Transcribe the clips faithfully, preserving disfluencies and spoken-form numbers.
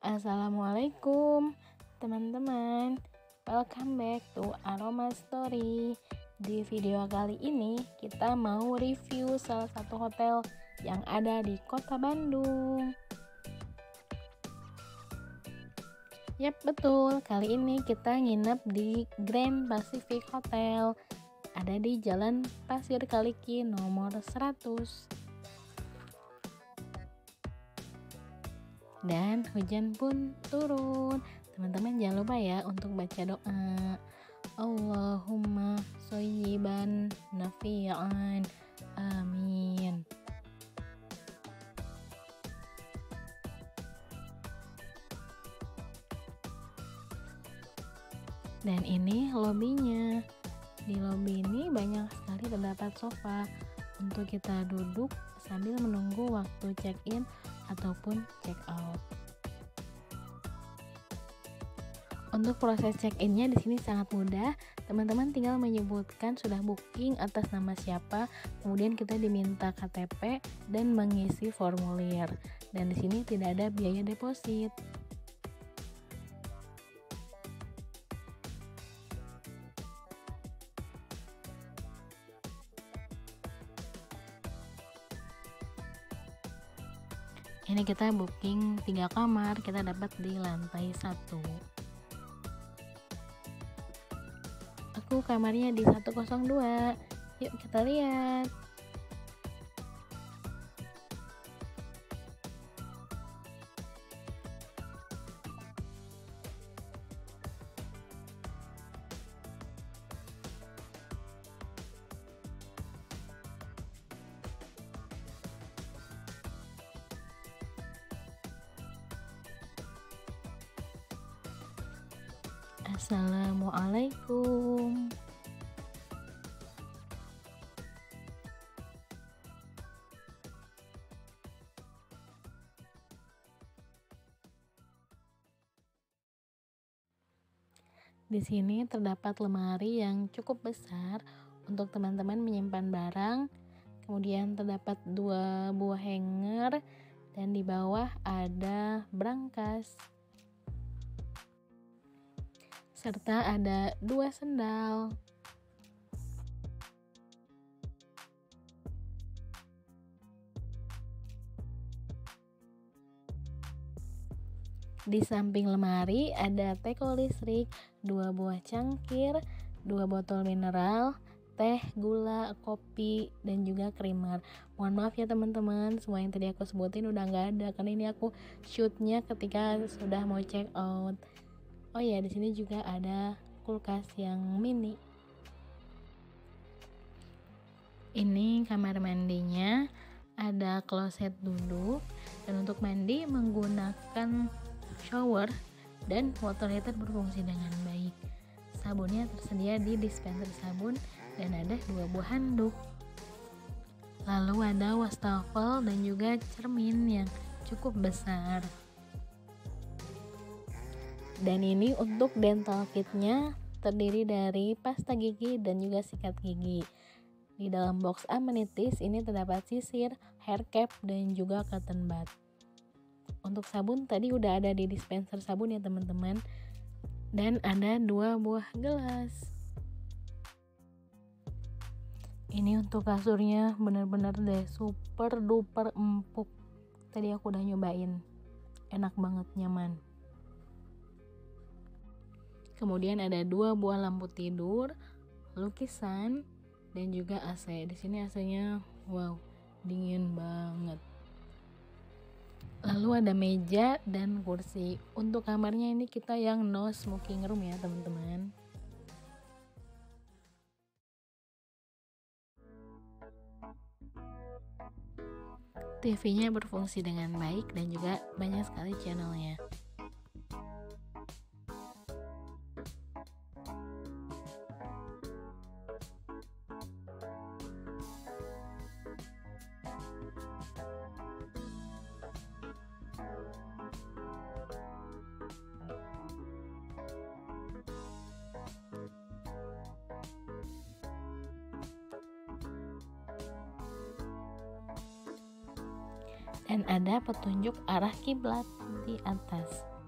Assalamualaikum teman-teman, welcome back to Aroma Story. Di video kali ini kita mau review salah satu hotel yang ada di kota Bandung. Yap, betul, kali ini kita nginep di Grand Pacific Hotel, ada di Jalan Pasir Kaliki nomor seratus. Dan hujan pun turun. Teman-teman jangan lupa ya untuk baca doa. Allahumma shayyiban nafi'an. Amin. Dan ini lobinya. Di lobi ini banyak sekali terdapat sofa untuk kita duduk sambil menunggu waktu check-in ataupun check out. Untuk proses check-innya di sini sangat mudah. Teman-teman tinggal menyebutkan sudah booking atas nama siapa, kemudian kita diminta K T P dan mengisi formulir. Dan di sini tidak ada biaya deposit. Ini kita booking tiga kamar, kita dapat di lantai satu. Aku kamarnya di seratus dua. Yuk kita lihat. Assalamualaikum. Di sini terdapat lemari yang cukup besar untuk teman-teman menyimpan barang. Kemudian terdapat dua buah hanger dan di bawah ada brankas. Serta ada dua sendal. Di samping lemari ada teko listrik, dua buah cangkir, dua botol mineral, teh, gula, kopi, dan juga creamer. Mohon maaf ya teman-teman, semua yang tadi aku sebutin udah nggak ada karena ini aku shootnya ketika sudah mau check out. Oh ya, di sini juga ada kulkas yang mini. Ini kamar mandinya, ada kloset duduk, dan untuk mandi menggunakan shower dan water heater berfungsi dengan baik. Sabunnya tersedia di dispenser sabun dan ada dua buah handuk. Lalu ada wastafel dan juga cermin yang cukup besar. Dan ini untuk dental kitnya terdiri dari pasta gigi dan juga sikat gigi. Di dalam box amenities ini terdapat sisir, hair cap, dan juga cotton bud. Untuk sabun tadi udah ada di dispenser sabun ya teman-teman. Dan ada dua buah gelas. Ini untuk kasurnya bener-bener deh super duper empuk. Tadi aku udah nyobain, enak banget, nyaman. Kemudian ada dua buah lampu tidur, lukisan, dan juga A C. Di sini A C-nya wow, dingin banget. Lalu ada meja dan kursi. Untuk kamarnya ini kita yang no smoking room ya teman-teman. T V-nya berfungsi dengan baik dan juga banyak sekali channelnya. dan ada petunjuk arah kiblat di atas.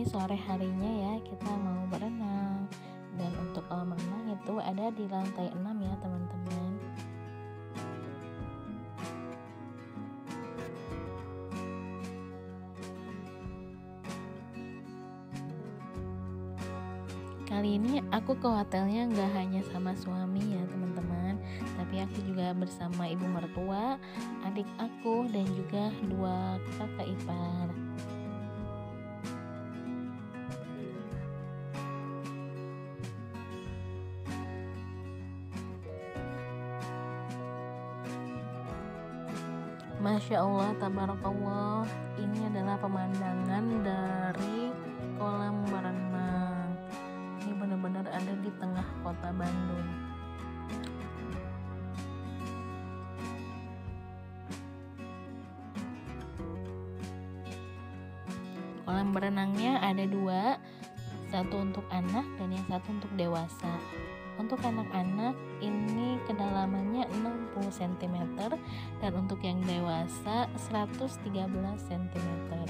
sore harinya ya kita mau berenang. Dan untuk kolam renang itu ada di lantai enam ya teman-teman. Kali ini aku ke hotelnya nggak hanya sama suami ya teman-teman, tapi aku juga bersama ibu mertua, adik aku, dan juga dua kakak ipar. Masya Allah, tabarakallah, ini adalah pemandangan dari kolam renang. Ini benar-benar ada di tengah kota Bandung. Kolam berenangnya ada dua, satu untuk anak dan yang satu untuk dewasa. Untuk anak-anak ini kedalamannya enam puluh sentimeter dan untuk yang dewasa seratus tiga belas sentimeter.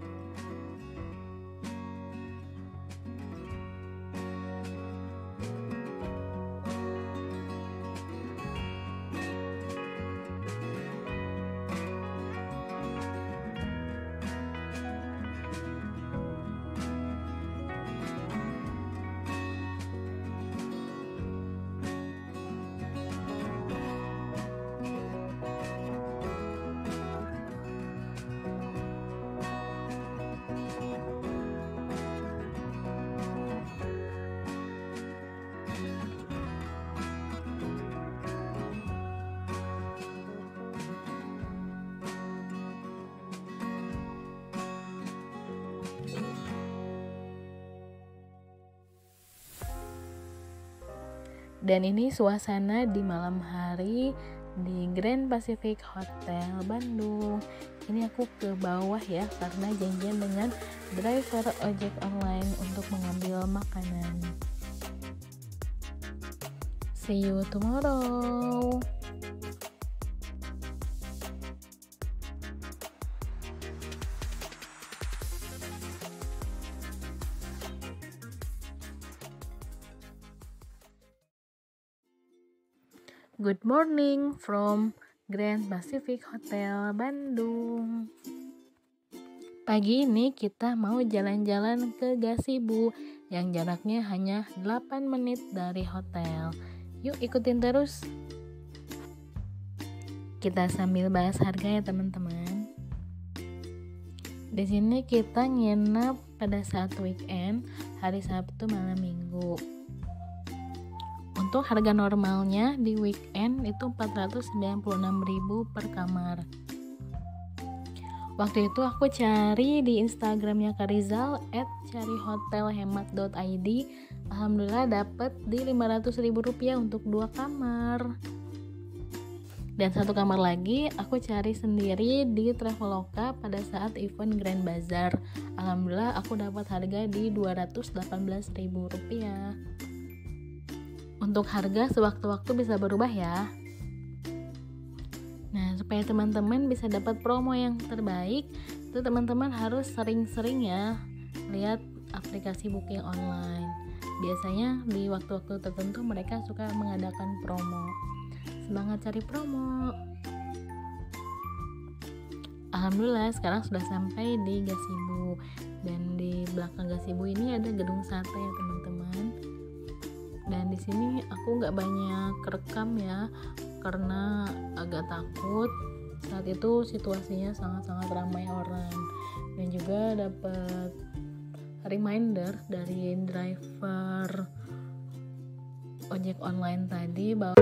Dan ini suasana di malam hari di Grand Pacific Hotel Bandung. Ini aku ke bawah ya karena janjian dengan driver ojek online untuk mengambil makanan. See you tomorrow. Good morning from Grand Pacific Hotel Bandung. Pagi ini kita mau jalan-jalan ke gazebo yang jaraknya hanya delapan menit dari hotel. Yuk ikutin terus. Kita sambil bahas harga ya teman-teman. Di sini kita nginep pada saat weekend, hari Sabtu malam Minggu. Untuk harga normalnya di weekend itu empat ratus sembilan puluh enam ribu per kamar. Waktu itu aku cari di Instagramnya Kak Rizal et cari hotel hemat dot i d. Alhamdulillah dapet di lima ratus ribu rupiah untuk dua kamar. Dan satu kamar lagi aku cari sendiri di Traveloka pada saat event Grand Bazaar. Alhamdulillah aku dapat harga di dua ratus delapan belas ribu rupiah. Untuk harga sewaktu-waktu bisa berubah ya. Nah, supaya teman-teman bisa dapat promo yang terbaik, itu teman-teman harus sering-sering ya lihat aplikasi booking online. Biasanya di waktu-waktu tertentu mereka suka mengadakan promo. Semangat cari promo. Alhamdulillah sekarang sudah sampai di gazebo. Dan di belakang gazebo ini ada gedung sate ya teman-teman. Dan di sini aku nggak banyak rekam ya karena agak takut. Saat itu situasinya sangat-sangat ramai orang. Dan juga dapat reminder dari driver ojek online tadi bahwa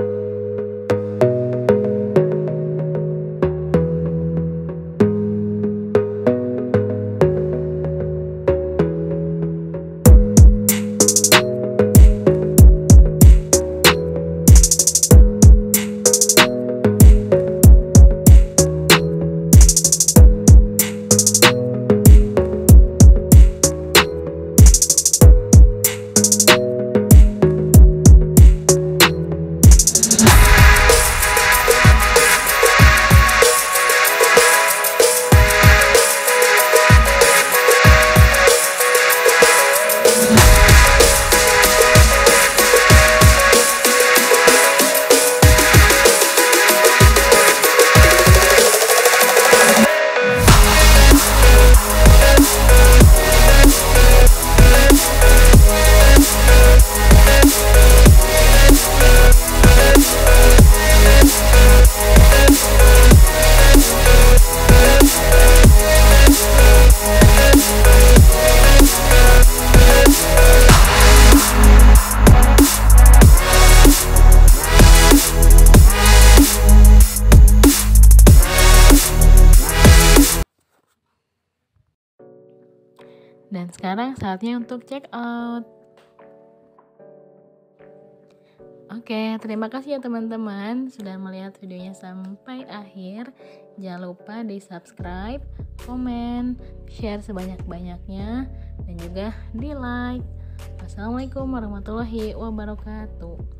Dan sekarang saatnya untuk check out. Oke, terima kasih ya teman-teman sudah melihat videonya sampai akhir. Jangan lupa di subscribe, komen, share sebanyak-banyaknya, dan juga di like. Wassalamualaikum warahmatullahi wabarakatuh.